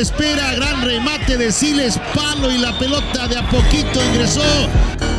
espera, gran remate de Siles, palo y la pelota de a poquito ingresó.